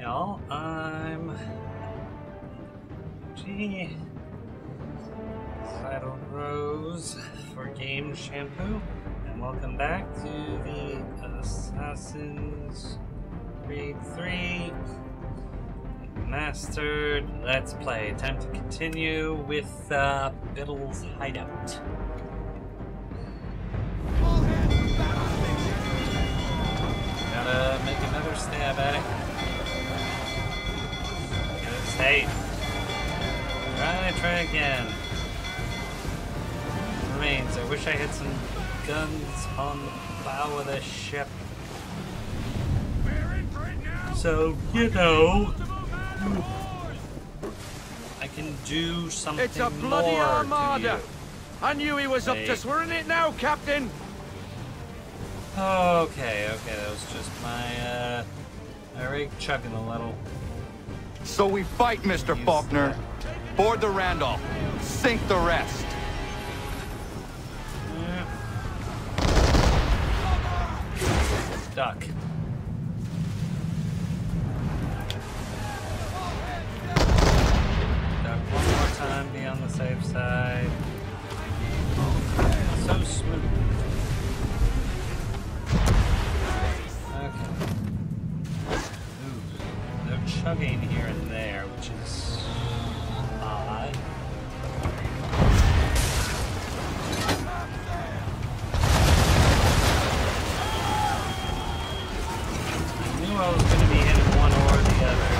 y'all. I'm Saddle Rose for Game Shampoo, and welcome back to the Assassin's Creed 3 Remastered Let's Play. Time to continue with Biddle's hideout. Gotta make another stab at it. Good save. Try again. Remains. I wish I had some guns on the bow of the ship. So, you know, I can do something more. It's a bloody armada. I knew he was up to swearing it now, Captain. Okay, that was just my rig chugging a little. So we fight, Mr. Faulkner. Board the Randolph. Sink the rest. Duck. Duck one more time, be on the safe side. So smooth. Okay. Ooh, they're chugging here and there, which is odd. I knew I was going to be hitting one or the other.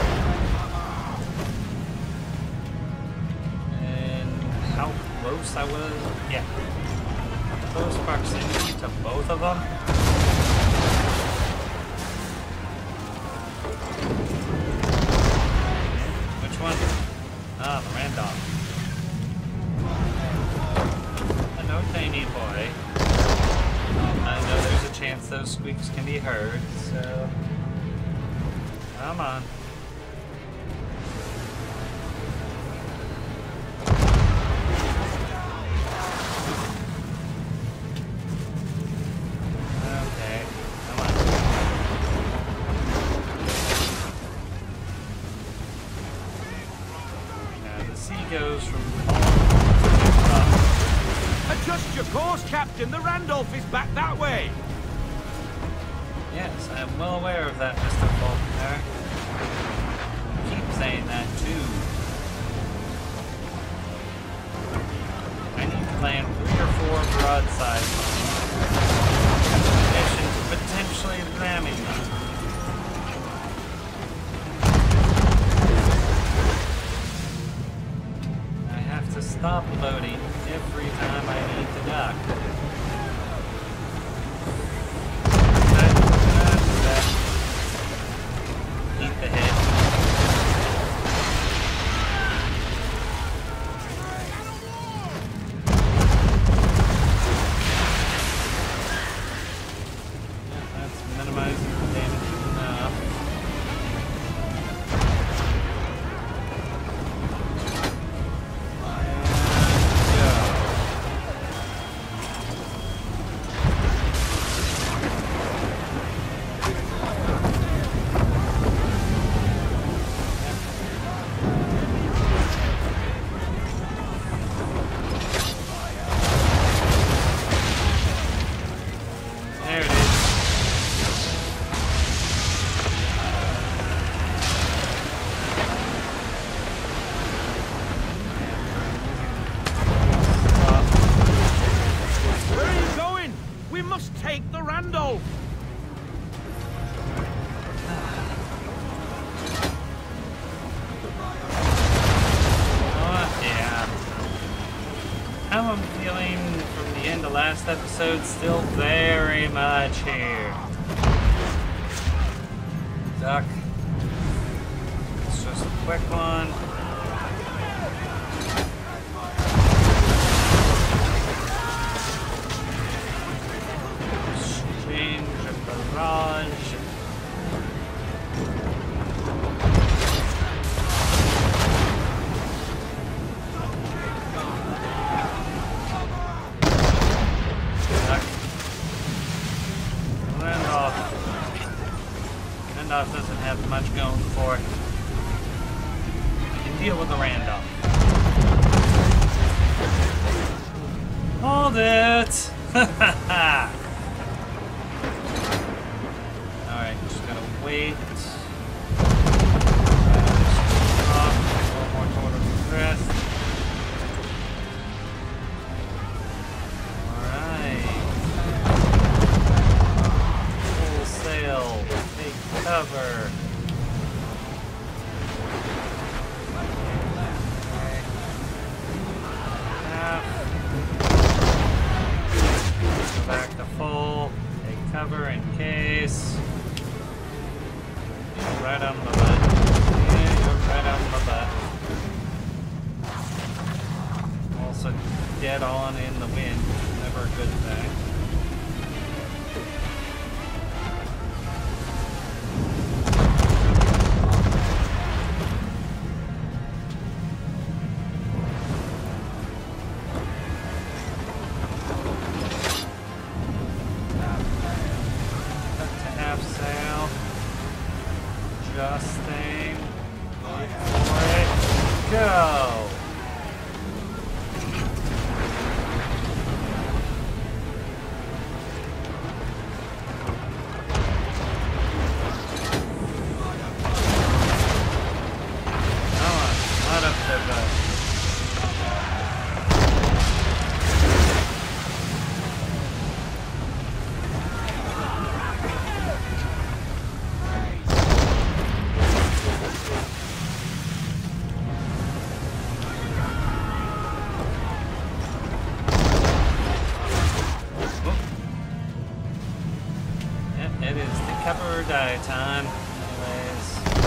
And how close I was? Yeah. Close proximity to both of them. Which one? Ah, the Randolph. Hello, tiny boy. I know there's a chance those squeaks can be heard, so come on. Okay, come on. Now the sea goes from up. Adjust your course, Captain. The Randolph is back that way. Yes, I am well aware of that, Mr. Faulkner. I keep saying that too. I need to land 3 or 4 broadsides in addition to potentially ramming them. I have to stop loading every time I need to dock. Eat the head. Yeah, that's minimizing the damage enough. There it is. Where are you going? We must take the Randolph. Yeah. How I'm feeling from the end of last episode, still very much here. Duck. It's just a quick one. Exchange a barrage. Duck. Land off. Randolph doesn't have much going for it. We can deal with the Randolph. Hold it! Alright, just gotta wait. More total rest. Alright. Full sail. Take cover. Half. Go back to full. Take cover in case. You're right on the butt. Yeah, you're right on the butt. Also, dead on in the wind. Never a good thing. Adjusting. Wait for it. Go! Come on, out of the boat. It is the cover or die time, anyways.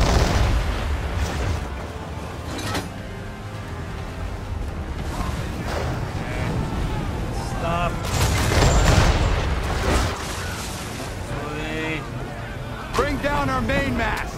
Okay. Stop. Hopefully. Bring down our main mast.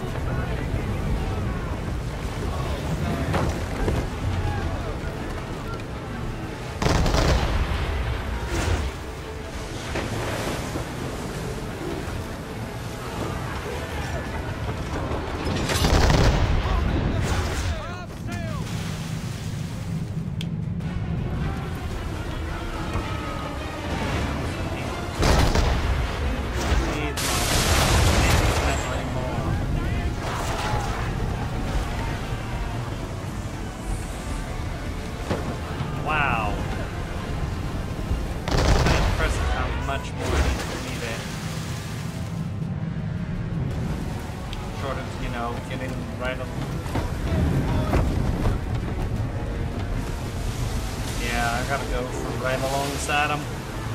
Wow. Kind of impressive how much more I need it. Sort of, you know, getting right on. Yeah, I gotta go from right alongside them.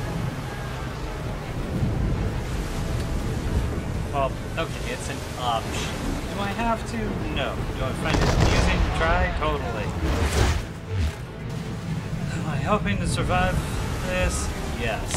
Well, okay, it's an option. Do I have to? No. Do I find it amusing to try? Totally. Am I hoping to survive this? Yes.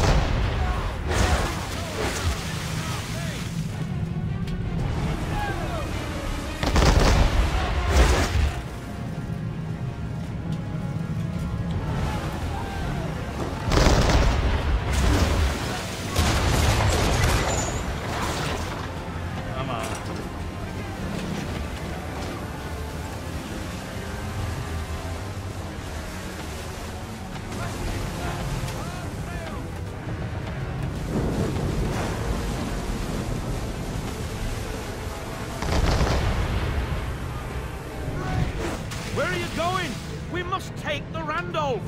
Come on. Where are you going? We must take the Randolph.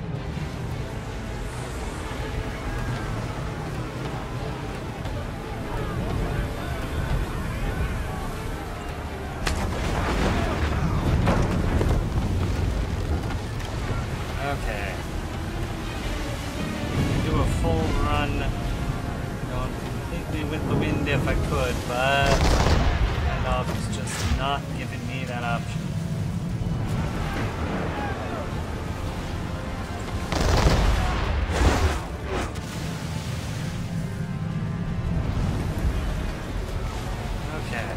Okay. Do a full run. Going completely with the wind if I could, but Randolph is just not giving me that option. Okay.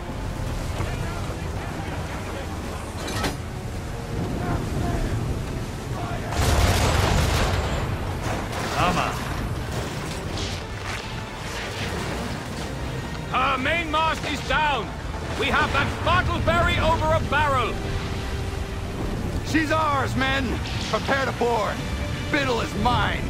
Come on. Our main mast is ground! We have that Bartleberry over a barrel! She's ours, men! Prepare to board! Biddle is mine!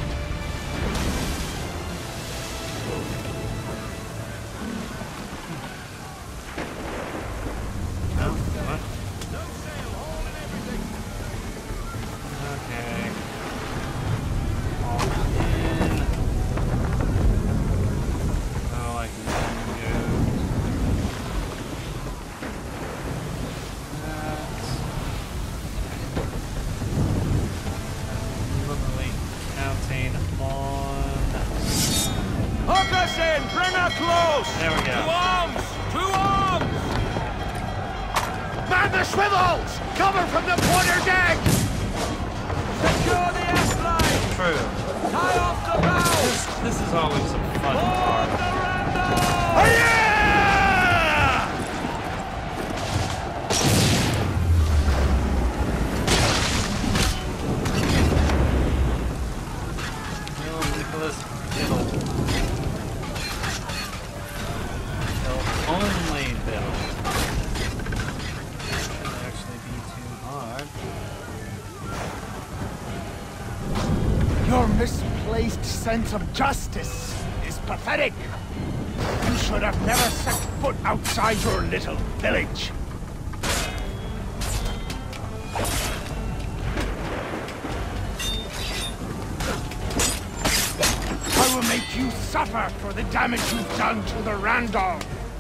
There we go. To arms! To arms! Man the swivels! Cover from the quarterdeck! Secure the F-line! True. Tie off the bow! This is always a fun part. The Randall! Biddle. Only Biddle. Shouldn't actually be too hard. Your misplaced sense of justice is pathetic. You should have never set foot outside your little village. I will make you suffer for the damage you've done to the Randall.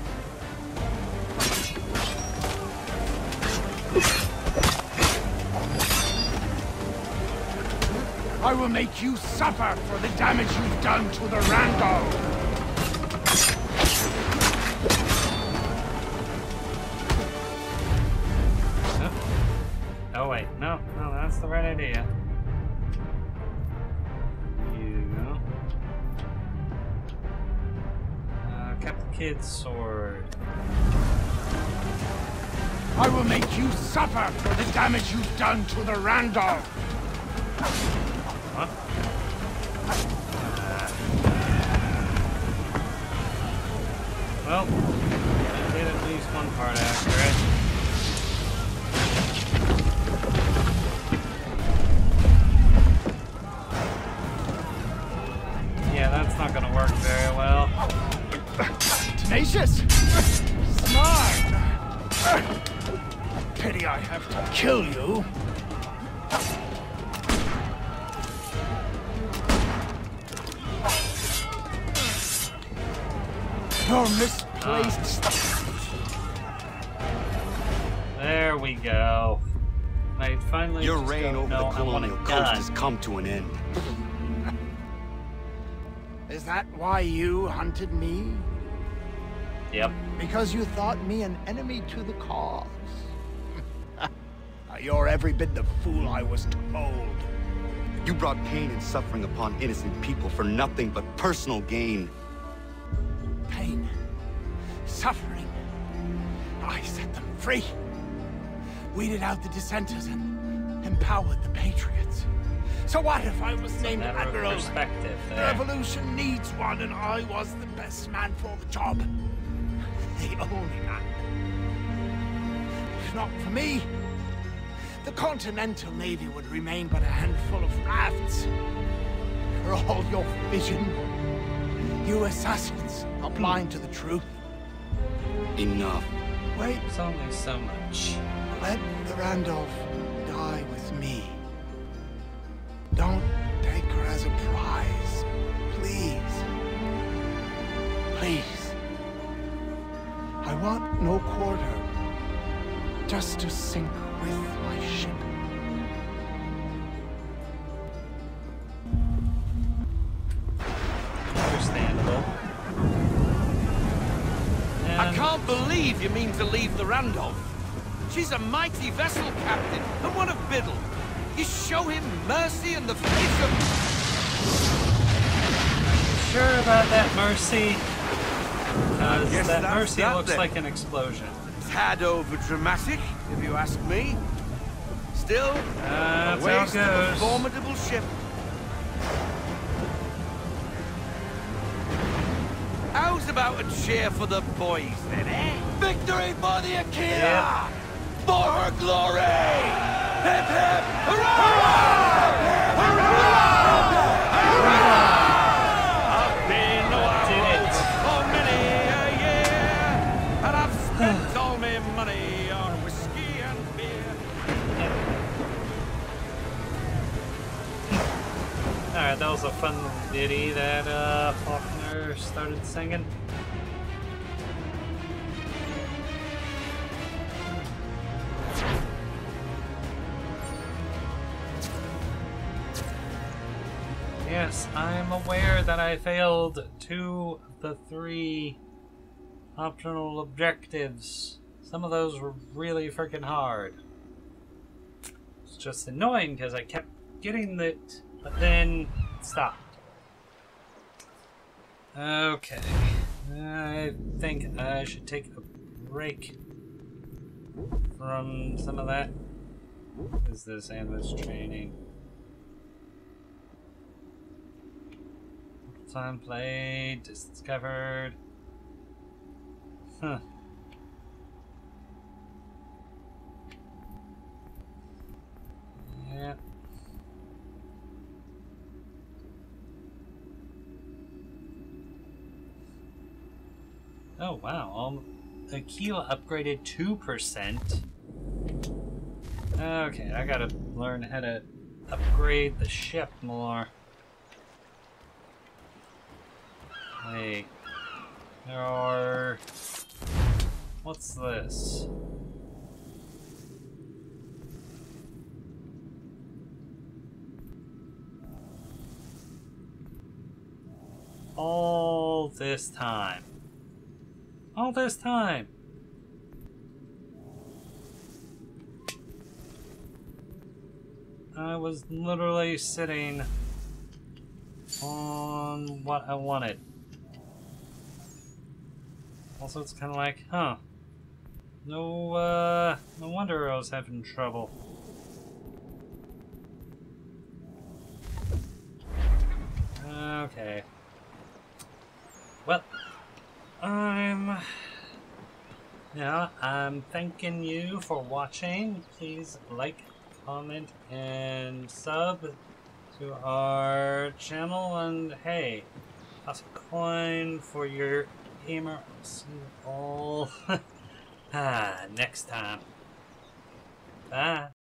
I will make you suffer for the damage you've done to the Randall. Oh wait, no, that's the right idea. Kept the kid's sword. I will make you suffer for the damage you've done to the Randall. What? Well, I did at least one part accurate. Yeah, that's not gonna work very well. Tenacious! Smart! Pity I have to kill you. Your misplaced... There we go. I finally Your just reign go, over no, the I want colonial it coast done. has come to an end. Is that why you hunted me? Yep. Because you thought me an enemy to the cause. You're every bit the fool I was told. You brought pain and suffering upon innocent people for nothing but personal gain. Pain, suffering. I set them free. Weeded out the dissenters and empowered the patriots. So what if I was named Matter of Admiral? perspective The there. revolution needs one, and I was the best man for the job. The only man. If not for me, the Continental Navy would remain but a handful of rafts. For all your vision, you assassins are blind to the truth. Enough. Wait, It's only so much. let the Randolph die with me. Don't take her as a prize. Please. Please. I want no quarter. Just to sink with my ship. Understandable. I And can't believe you mean to leave the Randolph. She's a mighty vessel captain and one of Biddle. You show him mercy in the face of... sure about that mercy? Because Guess that that's mercy that looks then. like an explosion. Tad over dramatic, if you ask me. Still, a That's how it waste of a goes. formidable ship. How's about a cheer for the boys then, eh? Victory for the Akira! Yeah. For her glory! Hip hip! I've been Did it. for many a year, and I've spent all my money on whiskey and beer. Alright, that was a fun ditty that Faulkner started singing. Yes, I'm aware that I failed 2 of the 3 optional objectives. Some of those were really freaking hard. It's just annoying because I kept getting it, but then stopped. Okay, I think I should take a break from some of that. What is this endless training? Time played, discovered. Huh. Yeah. Oh wow, Aquila upgraded 2%. Okay, I gotta learn how to upgrade the ship more. Wait, there are... What's this? All this time. All this time! I was literally sitting on what I wanted. Also, it's kind of like, huh? No wonder I was having trouble. Okay. Well, I'm thanking you for watching. Please like, comment, and sub to our channel. And hey, toss a coin for your gamer. I'll see you all next time. Bye.